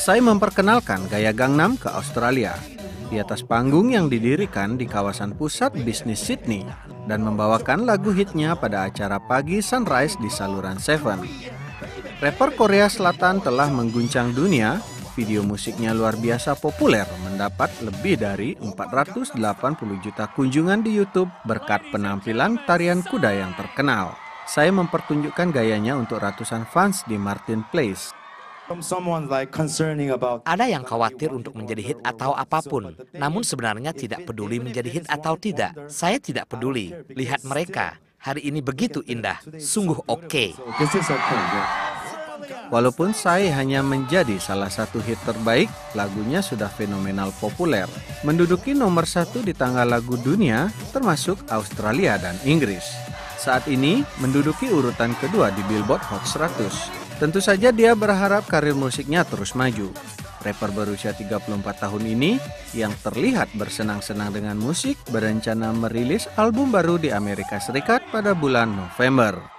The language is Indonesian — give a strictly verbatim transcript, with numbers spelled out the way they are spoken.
Psy memperkenalkan gaya Gangnam ke Australia di atas panggung yang didirikan di kawasan pusat bisnis Sydney dan membawakan lagu hitnya pada acara pagi Sunrise di saluran Seven. Rapper Korea Selatan telah mengguncang dunia. Video musiknya luar biasa populer, mendapat lebih dari empat ratus delapan puluh juta kunjungan di YouTube berkat penampilan tarian kuda yang terkenal. Saya mempertunjukkan gayanya untuk ratusan fans di Martin Place. Ada yang khawatir untuk menjadi hit atau apapun, namun sebenarnya tidak peduli menjadi hit atau tidak. Saya tidak peduli. Lihat mereka, hari ini begitu indah, sungguh oke. Walaupun Psy hanya menjadi salah satu hit terbaik, lagunya sudah fenomenal populer, menduduki nomor satu di tangga lagu dunia, termasuk Australia dan Inggris. Saat ini menduduki urutan kedua di Billboard Hot seratus. Tentu saja dia berharap karir musiknya terus maju. Rapper berusia tiga puluh empat tahun ini yang terlihat bersenang-senang dengan musik berencana merilis album baru di Amerika Serikat pada bulan November.